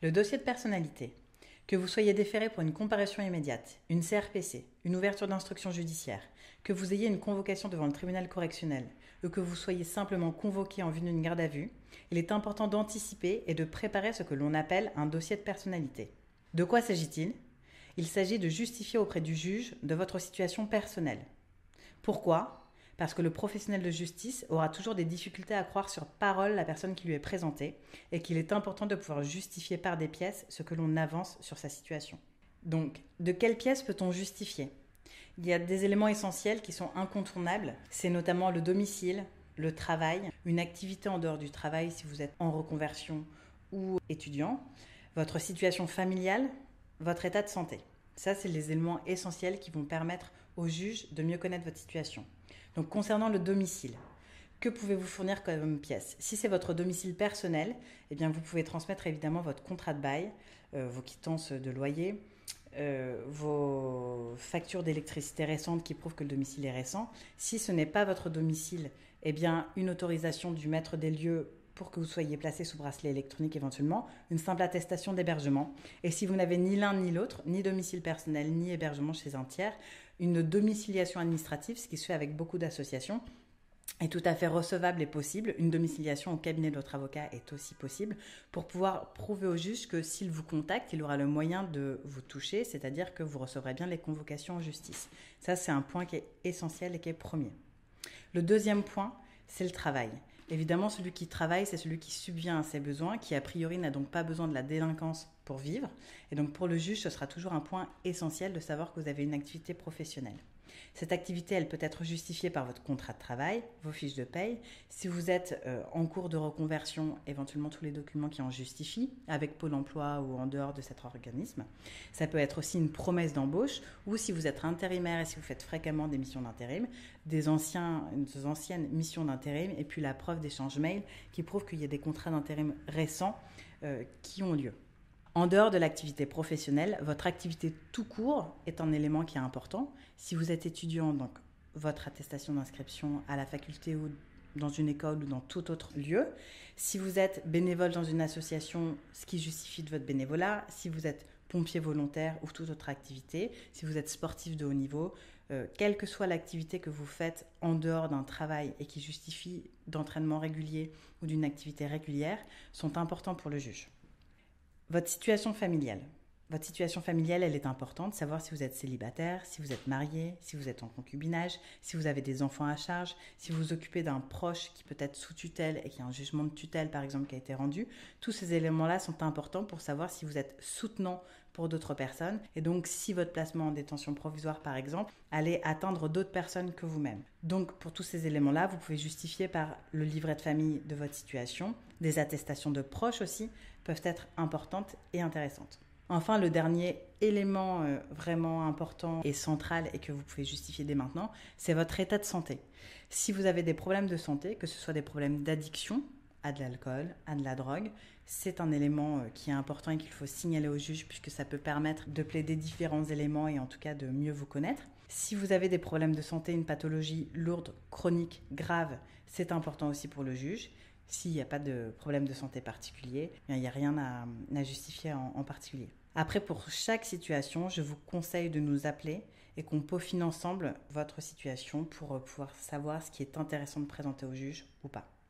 Le dossier de personnalité. Que vous soyez déféré pour une comparution immédiate, une CRPC, une ouverture d'instruction judiciaire, que vous ayez une convocation devant le tribunal correctionnel ou que vous soyez simplement convoqué en vue d'une garde à vue, il est important d'anticiper et de préparer ce que l'on appelle un dossier de personnalité. De quoi s'agit-il ? Il s'agit de justifier auprès du juge de votre situation personnelle. Pourquoi ? Parce que le professionnel de justice aura toujours des difficultés à croire sur parole la personne qui lui est présentée et qu'il est important de pouvoir justifier par des pièces ce que l'on avance sur sa situation. Donc, de quelles pièces peut-on justifier ? Il y a des éléments essentiels qui sont incontournables, c'est notamment le domicile, le travail, une activité en dehors du travail si vous êtes en reconversion ou étudiant, votre situation familiale, votre état de santé. Ça, c'est les éléments essentiels qui vont permettre au juge de mieux connaître votre situation. Donc, concernant le domicile, que pouvez-vous fournir comme pièce ? Si c'est votre domicile personnel, eh bien, vous pouvez transmettre évidemment votre contrat de bail, vos quittances de loyer, vos factures d'électricité récentes qui prouvent que le domicile est récent. Si ce n'est pas votre domicile, eh bien, une autorisation du maître des lieux pour que vous soyez placé sous bracelet électronique éventuellement, une simple attestation d'hébergement. Et si vous n'avez ni l'un ni l'autre, ni domicile personnel, ni hébergement chez un tiers, une domiciliation administrative, ce qui se fait avec beaucoup d'associations, est tout à fait recevable et possible. Une domiciliation au cabinet de votre avocat est aussi possible pour pouvoir prouver au juge que s'il vous contacte, il aura le moyen de vous toucher, c'est-à-dire que vous recevrez bien les convocations en justice. Ça, c'est un point qui est essentiel et qui est premier. Le deuxième point, c'est le travail. Évidemment, celui qui travaille, c'est celui qui subvient à ses besoins, qui a priori n'a donc pas besoin de la délinquance pour vivre. Et donc pour le juge, ce sera toujours un point essentiel de savoir que vous avez une activité professionnelle. Cette activité, elle peut être justifiée par votre contrat de travail, vos fiches de paye. Si vous êtes en cours de reconversion, éventuellement tous les documents qui en justifient, avec Pôle emploi ou en dehors de cet organisme. Ça peut être aussi une promesse d'embauche, ou si vous êtes intérimaire et si vous faites fréquemment des missions d'intérim, des anciennes missions d'intérim, et puis la preuve d'échange mail qui prouve qu'il y a des contrats d'intérim récents qui ont lieu. En dehors de l'activité professionnelle, votre activité tout court est un élément qui est important. Si vous êtes étudiant, donc votre attestation d'inscription à la faculté ou dans une école ou dans tout autre lieu. Si vous êtes bénévole dans une association, ce qui justifie de votre bénévolat. Si vous êtes pompier volontaire ou toute autre activité. Si vous êtes sportif de haut niveau, quelle que soit l'activité que vous faites en dehors d'un travail et qui justifie d'entraînement régulier ou d'une activité régulière, sont importants pour le juge. Votre situation familiale. Votre situation familiale, elle est importante. Savoir si vous êtes célibataire, si vous êtes marié, si vous êtes en concubinage, si vous avez des enfants à charge, si vous vous occupez d'un proche qui peut être sous tutelle et qui a un jugement de tutelle, par exemple, qui a été rendu. Tous ces éléments-là sont importants pour savoir si vous êtes soutenant pour d'autres personnes. Et donc, si votre placement en détention provisoire, par exemple, allait atteindre d'autres personnes que vous-même. Donc, pour tous ces éléments-là, vous pouvez justifier par le livret de famille de votre situation. Des attestations de proches aussi peuvent être importantes et intéressantes. Enfin, le dernier élément vraiment important et central et que vous pouvez justifier dès maintenant, c'est votre état de santé. Si vous avez des problèmes de santé, que ce soit des problèmes d'addiction à de l'alcool, à de la drogue, c'est un élément qui est important et qu'il faut signaler au juge puisque ça peut permettre de plaider différents éléments et en tout cas de mieux vous connaître. Si vous avez des problèmes de santé, une pathologie lourde, chronique, grave, c'est important aussi pour le juge. S'il n'y a pas de problème de santé particulier, il n'y a rien à justifier en particulier. Après, pour chaque situation, je vous conseille de nous appeler et qu'on peaufine ensemble votre situation pour pouvoir savoir ce qui est intéressant de présenter au juge ou pas.